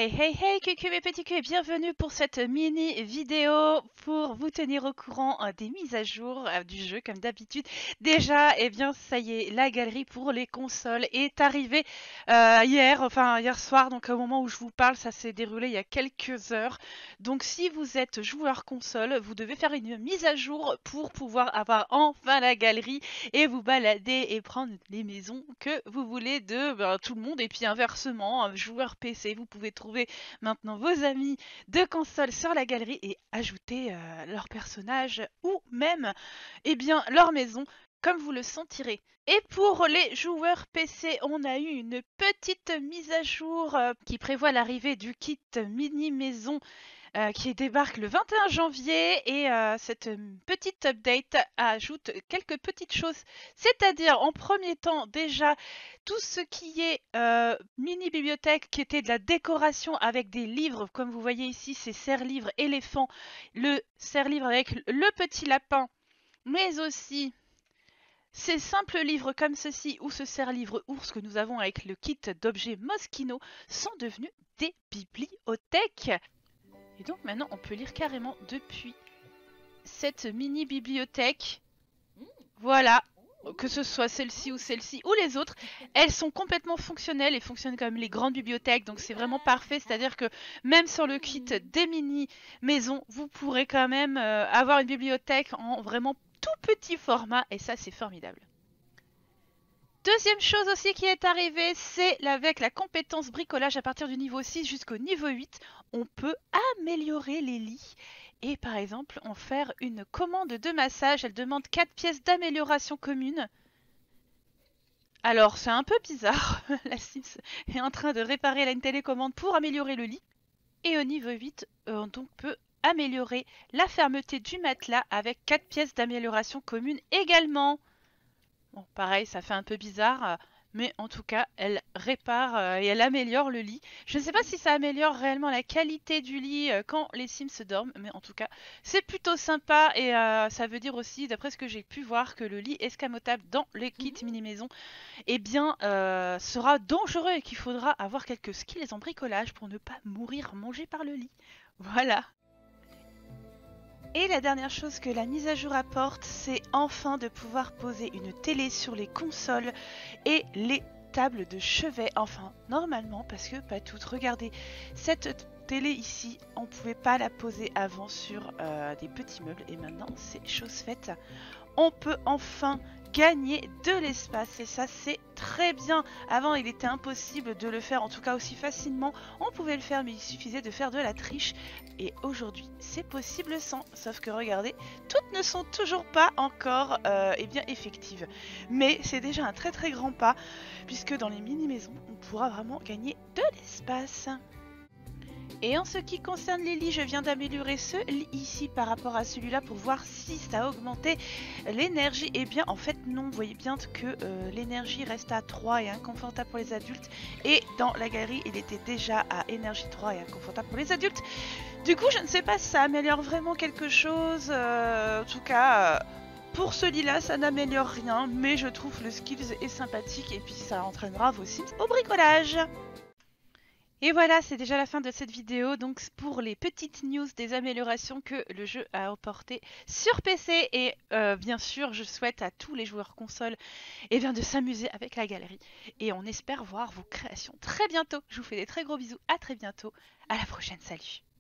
Hey hey hey cucu mes petits culs et bienvenue pour cette mini vidéo pour vous tenir au courant des mises à jour du jeu comme d'habitude. Déjà, eh bien ça y est, la galerie pour les consoles est arrivée hier soir, donc au moment où je vous parle, ça s'est déroulé il y a quelques heures. Donc si vous êtes joueur console, vous devez faire une mise à jour pour pouvoir avoir enfin la galerie et vous balader et prendre les maisons que vous voulez de tout le monde. Et puis inversement, joueur PC, vous pouvez trouver maintenant vos amis de console sur la galerie et ajouter leurs personnages ou même leur maison comme vous le sentirez. Et pour les joueurs PC, on a eu une petite mise à jour qui prévoit l'arrivée du kit mini maison qui débarque le 21 janvier et cette petite update ajoute quelques petites choses. C'est-à-dire en premier temps déjà tout ce qui est mini bibliothèque qui était de la décoration avec des livres comme vous voyez ici ces serre-livres éléphants, le serre-livre avec le petit lapin mais aussi ces simples livres comme ceci ou ce serre-livre ours que nous avons avec le kit d'objets Moschino sont devenus des bibliothèques. Et donc maintenant, on peut lire carrément depuis cette mini bibliothèque. Voilà, que ce soit celle-ci ou les autres, elles sont complètement fonctionnelles et fonctionnent comme les grandes bibliothèques. Donc c'est vraiment parfait, c'est-à-dire que même sur le kit des mini maisons, vous pourrez quand même avoir une bibliothèque en vraiment tout petit format et ça c'est formidable. Deuxième chose aussi qui est arrivée, c'est avec la compétence bricolage à partir du niveau 6 jusqu'au niveau 8, on peut améliorer les lits et par exemple en faire une commande de massage. Elle demande 4 pièces d'amélioration commune. Alors c'est un peu bizarre, la Sims est en train de réparer là une télécommande pour améliorer le lit. Et au niveau 8, on peut améliorer la fermeté du matelas avec 4 pièces d'amélioration commune également. Bon, pareil, ça fait un peu bizarre, mais en tout cas, elle répare et elle améliore le lit. Je ne sais pas si ça améliore réellement la qualité du lit quand les Sims dorment, mais en tout cas, c'est plutôt sympa et ça veut dire aussi, d'après ce que j'ai pu voir, que le lit escamotable dans les kits mini-maison, eh bien, sera dangereux et qu'il faudra avoir quelques skills en bricolage pour ne pas mourir mangé par le lit. Voilà. Et la dernière chose que la mise à jour apporte, c'est enfin de pouvoir poser une télé sur les consoles et les tables de chevet. Enfin, normalement, parce que pas toutes. Regardez, cette télé ici, on ne pouvait pas la poser avant sur des petits meubles et maintenant c'est chose faite. On peut enfin gagner de l'espace et ça c'est très bien. Avant il était impossible de le faire, en tout cas aussi facilement. On pouvait le faire mais il suffisait de faire de la triche et aujourd'hui c'est possible sans. Sauf que regardez, toutes ne sont toujours pas encore effectives. Mais c'est déjà un très très grand pas puisque dans les mini-maisons on pourra vraiment gagner de l'espace. Et en ce qui concerne les lits, je viens d'améliorer ce lit ici par rapport à celui-là pour voir si ça a augmenté l'énergie. Et bien en fait non, vous voyez bien que l'énergie reste à 3 et inconfortable pour les adultes. Et dans la galerie, il était déjà à énergie 3 et inconfortable pour les adultes. Du coup, je ne sais pas si ça améliore vraiment quelque chose. En tout cas, pour ce lit-là, ça n'améliore rien. Mais je trouve le skills est sympathique et puis ça entraînera vos Sims au bricolage. Et voilà, c'est déjà la fin de cette vidéo, donc pour les petites news des améliorations que le jeu a apportées sur PC. Et bien sûr, je souhaite à tous les joueurs console de s'amuser avec la galerie. Et on espère voir vos créations très bientôt. Je vous fais des très gros bisous, à très bientôt, à la prochaine, salut!